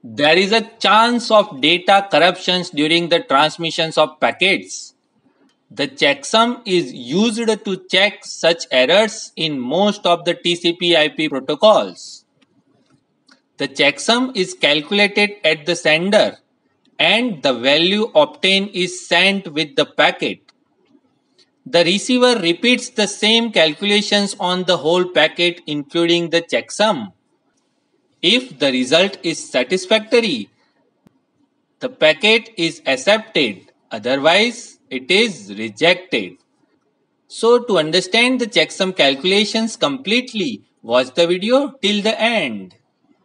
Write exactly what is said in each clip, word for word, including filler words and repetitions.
There is a chance of data corruptions during the transmissions of packets. The checksum is used to check such errors in most of the T C P I P protocols. The checksum is calculated at the sender and the value obtained is sent with the packet. The receiver repeats the same calculations on the whole packet including the checksum. If the result is satisfactory, the packet is accepted, otherwise it is rejected. So to understand the checksum calculations completely, watch the video till the end.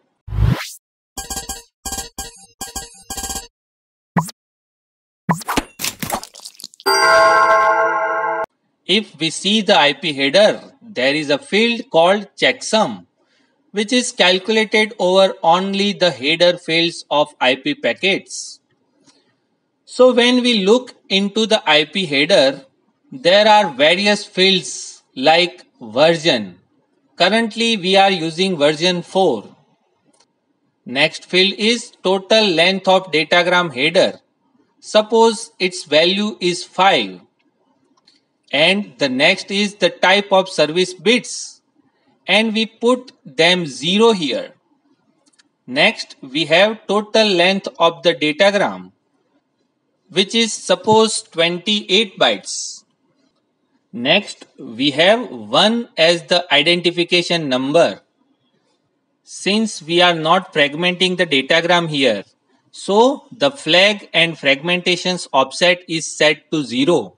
If we see the I P header, there is a field called checksum, which is calculated over only the header fields of I P packets. So when we look into the I P header, there are various fields like version. Currently we are using version four. Next field is total length of datagram header. Suppose its value is five. And the next is the type of service bits, and we put them zero here. Next we have total length of the datagram, which is suppose twenty-eight bytes. Next we have one as the identification number. Since we are not fragmenting the datagram here, so the flag and fragmentation's offset is set to zero.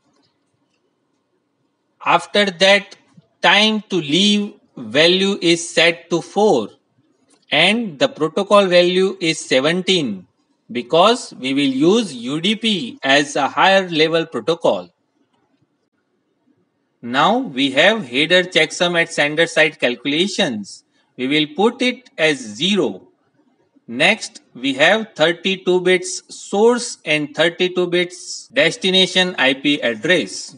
After that, time to leave value is set to four and the protocol value is seventeen because we will use U D P as a higher level protocol. Now we have header checksum at sender side calculations. We will put it as zero. Next we have thirty-two bits source and thirty-two bits destination I P address.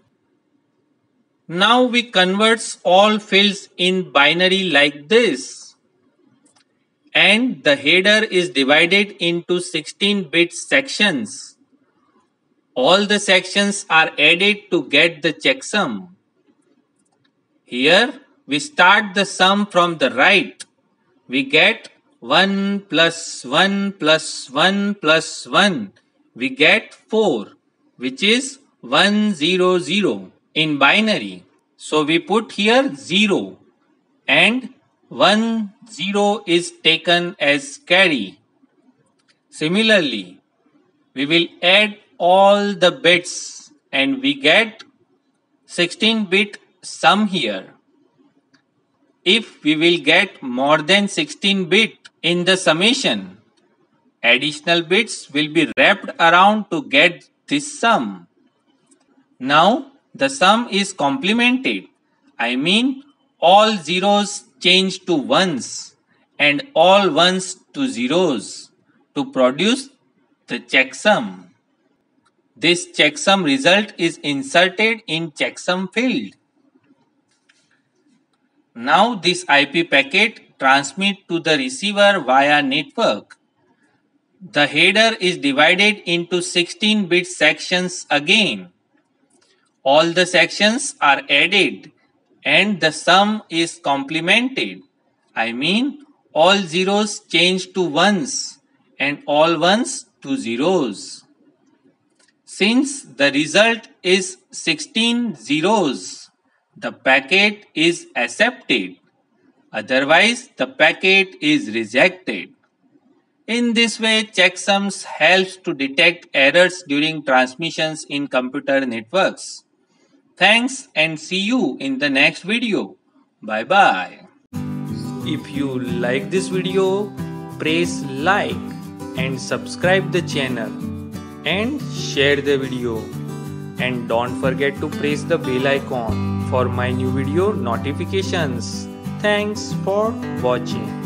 Now we convert all fields in binary like this. And the header is divided into sixteen bit sections. All the sections are added to get the checksum. Here we start the sum from the right. We get one plus one plus one plus one. We get four, which is one zero zero. In binary. So we put here zero and one zero is taken as carry. Similarly, we will add all the bits and we get sixteen bit sum here. If we will get more than sixteen bit in the summation, additional bits will be wrapped around to get this sum. Now the sum is complemented. I mean all zeros change to ones and all ones to zeros to produce the checksum. This checksum result is inserted in checksum field. Now this I P packet transmits to the receiver via network. The header is divided into sixteen bit sections again. All the sections are added and the sum is complemented. I mean all zeros change to ones and all ones to zeros. Since the result is sixteen zeros, the packet is accepted. Otherwise, the packet is rejected. In this way, checksums helps to detect errors during transmissions in computer networks. Thanks and see you in the next video. Bye bye. If you like this video, press like and subscribe the channel and share the video. And don't forget to press the bell icon for my new video notifications. Thanks for watching.